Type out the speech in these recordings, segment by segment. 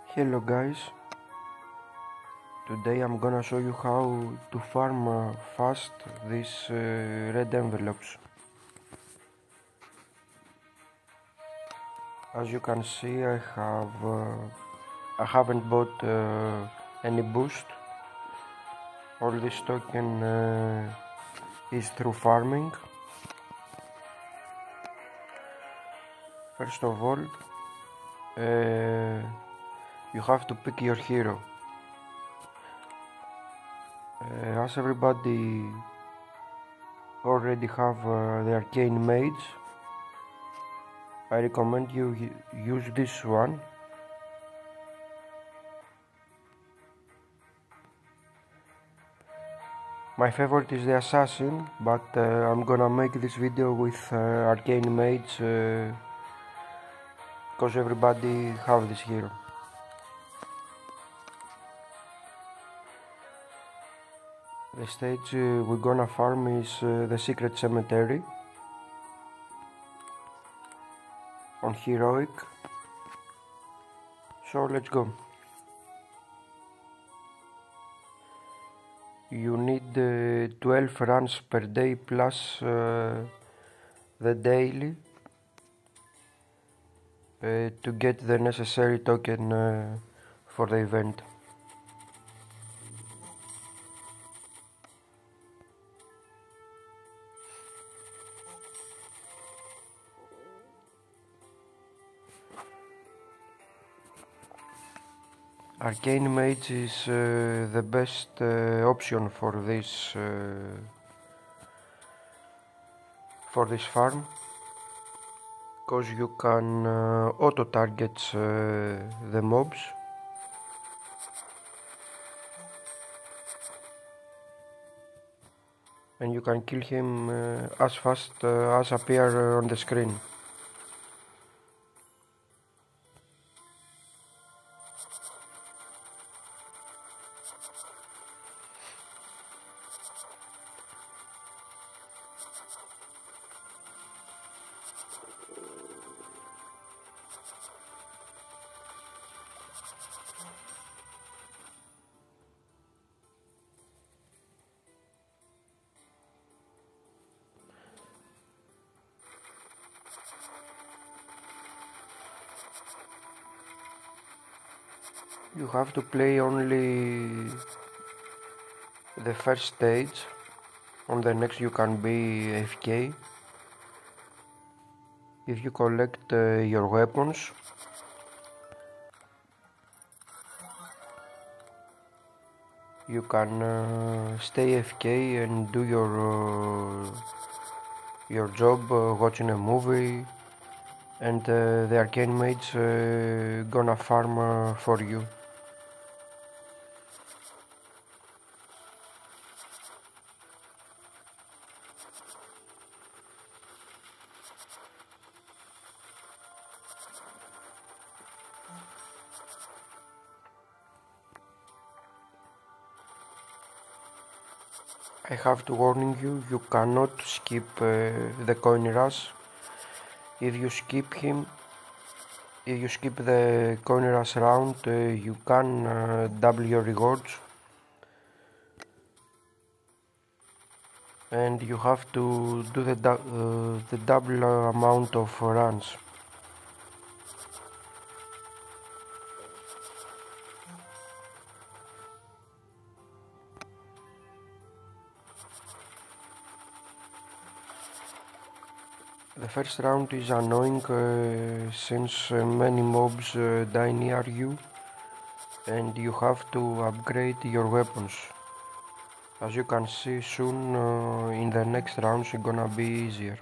Hello guys, today I'm gonna show you how to farm fast these red envelopes. As you can see, I haven't bought any boost. All this token is through farming. First of all, you have to pick your hero. As everybody already have the arcane mage, I recommend you use this one. My favorite is the assassin, but I'm gonna make this video with arcane mage because everybody have this hero. The stage we're gonna farm is the secret cemetery on heroic, so let's go. You need 12 runs per day plus the daily to get the necessary token for the event. Arcane Mage is the best option for this farm, because you can auto target the mobs, and you can kill him as fast as appear on the screen. You have to play only the first stage. On the next you can be AFK. If you collect your weapons, you can stay AFK and do your job, watching a movie, and the arcane mage gonna farm for you. I have to warn you, you cannot skip the coin rush. If you skip the coin rush round, you can double your rewards, and you have to do the double amount of runs. The first round is annoying since many mobs die near you, and you have to upgrade your weapons. As you can see, soon in the next rounds it's gonna be easier.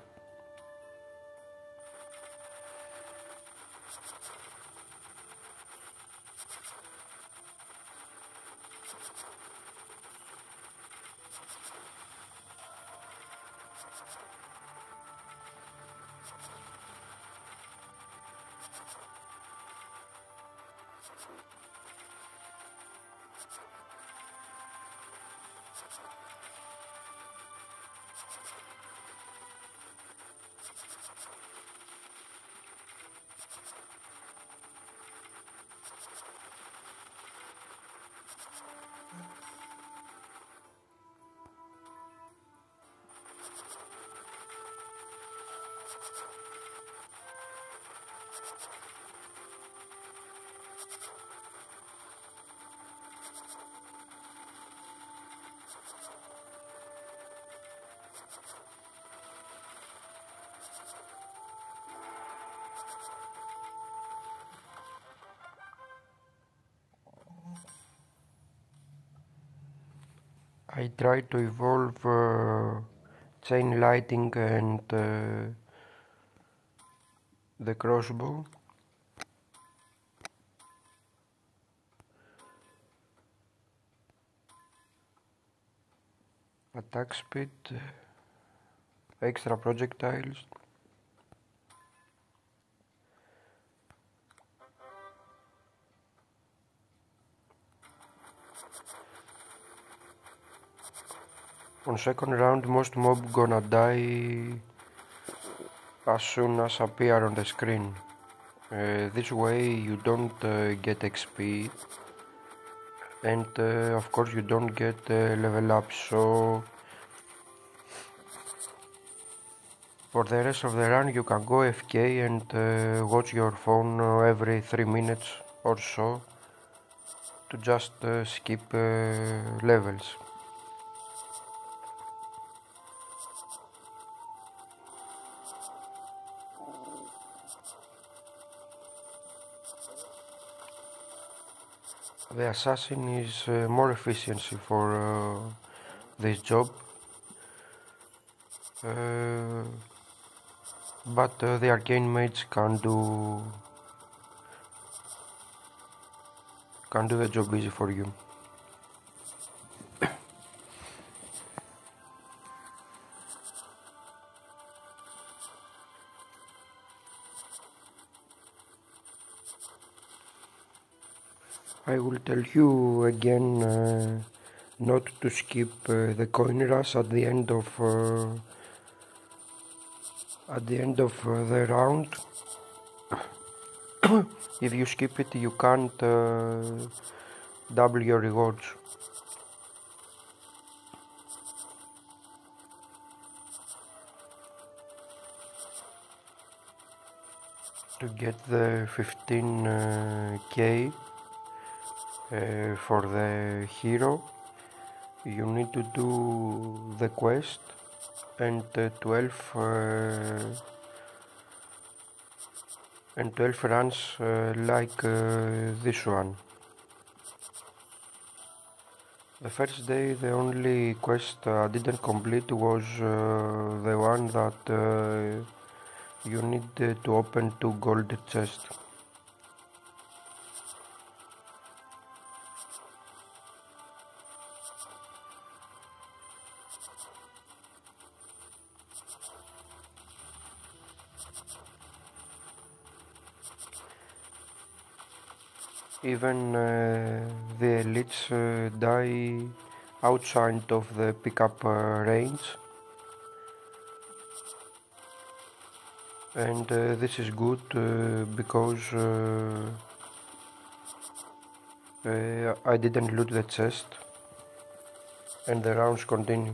I try to evolve chain lighting and the crossbow. Attack speed, extra projectiles. On second round, most mob gonna die as soon as appear on the screen. This way you don't get XP, and of course you don't get level up, so for the rest of the run you can go AFK and watch your phone every 3 minutes or so to just skip levels. The assassin is more efficiency for this job, but the arcane mage can do the job easy for you. I will tell you again not to skip the coin rush at the end of the round. If you skip it, you can't double your rewards. To get the 15k for the hero, you need to do the quest and 12 runs like this one. The first day the only quest I didn't complete was the one that you need to open 2 gold chests. Even the elites die outside of the pickup range, and this is good because I didn't loot the chest and the rounds continue.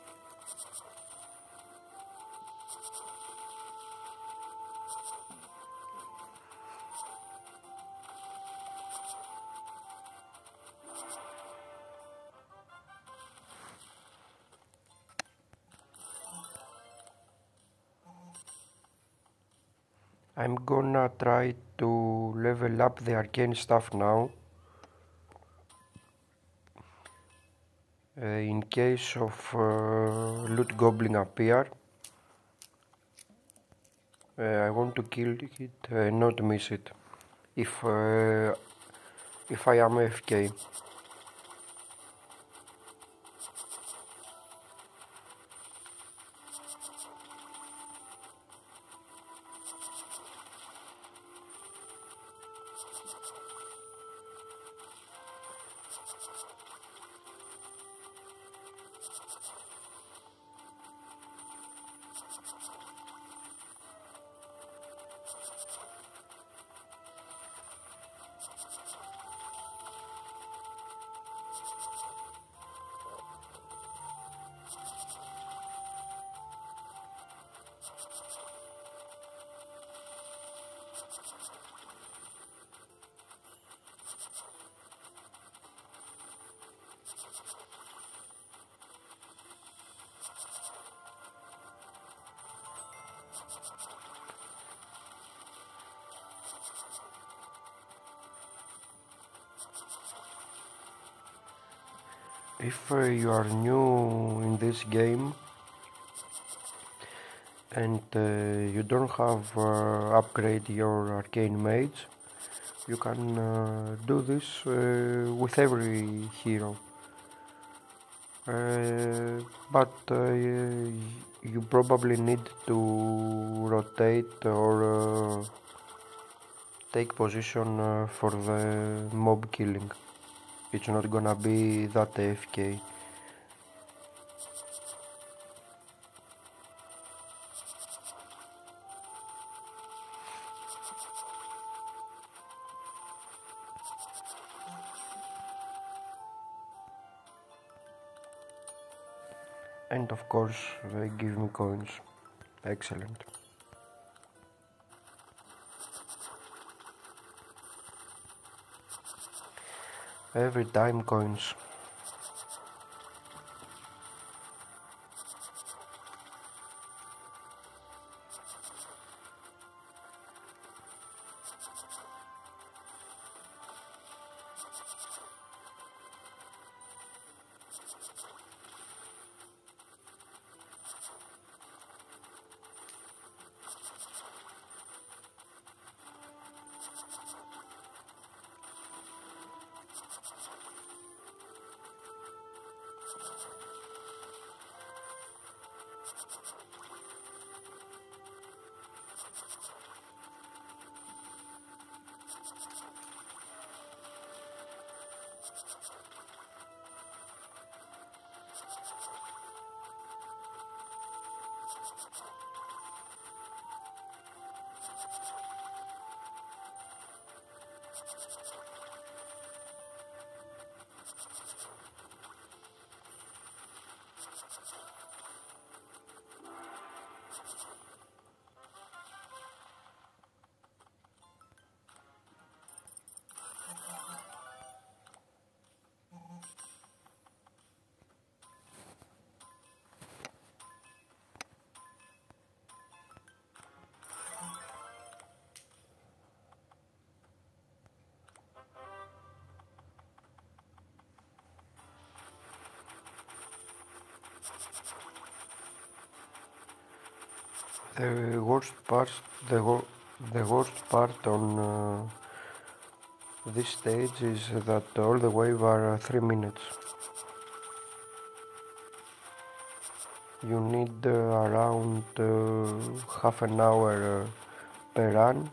I'm gonna try to level up the arcane stuff now. In case of loot goblin appear, I want to kill it, not miss it, if I am AFK. If you are new in this game and you don't have upgrade your arcane mage, you can do this with every hero. But you probably need to rotate or take position for the mob killing. It's not gonna be that AFK. And of course they give me coins. Excellent. Every time coins. The worst part, the worst part on this stage is that all the wave are 3 minutes. You need around half an hour per run.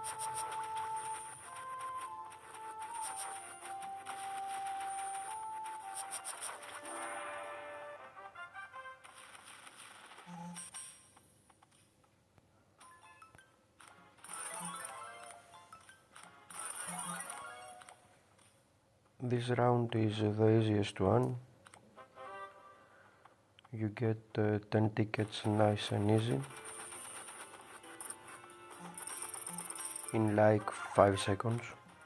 This round is the easiest one. You get 10 tickets nice and easy in like 5 seconds.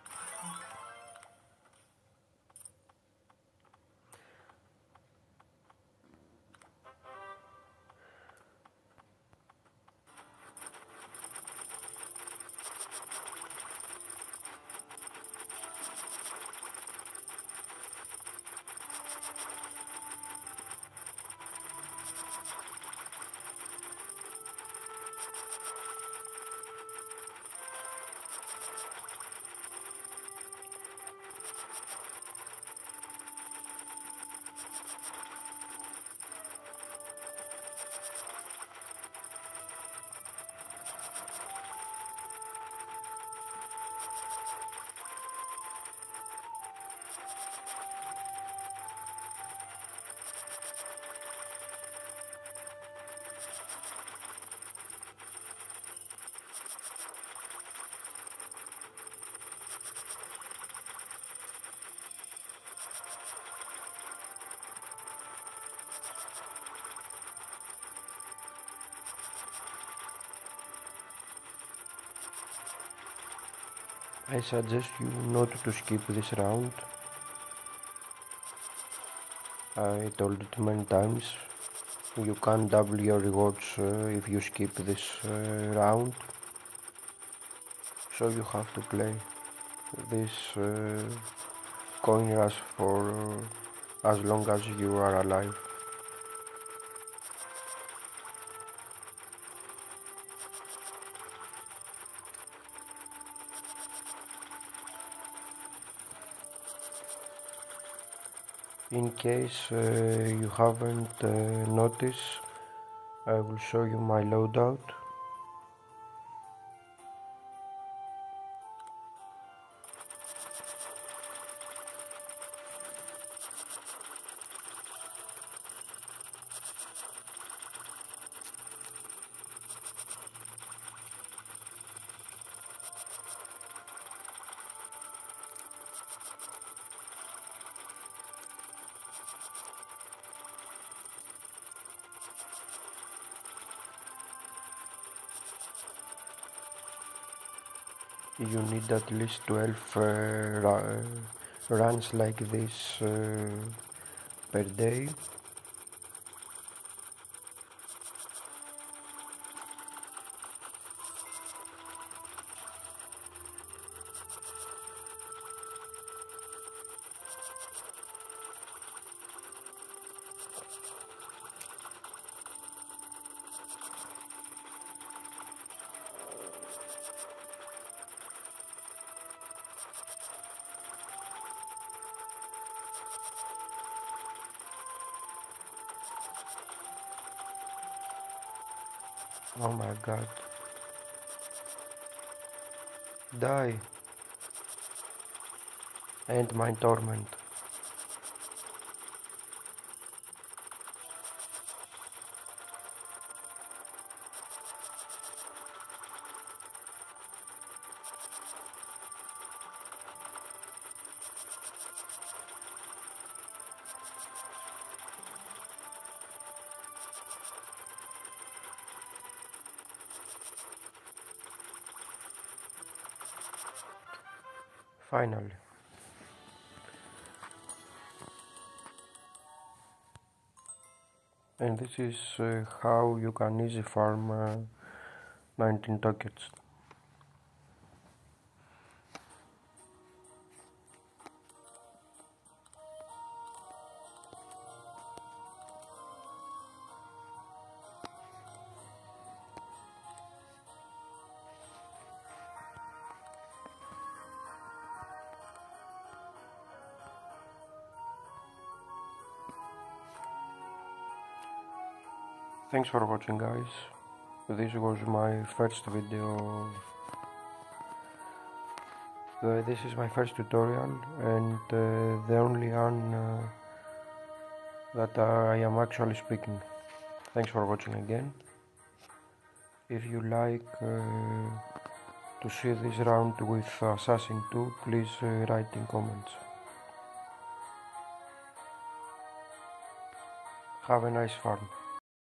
I suggest you not to skip this round. I told it many times. You can double your rewards if you skip this round. So you have to play this coin rush for as long as you are alive. In case you haven't noticed, I will show you my loadout. You need at least 12 runs like this per day. Oh my god. Die. End my torment. Finally. And this is how you can easy farm 19 tokens. Thanks for watching, guys. This was my first video This is my first tutorial and the only one that I am actually speaking. Thanks for watching again. If you like to see this round with Assassin 2, please write in comments. Have a nice farm.